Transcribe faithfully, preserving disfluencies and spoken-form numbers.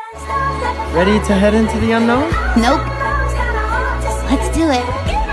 Ready to head into the unknown? Nope. Let's do it.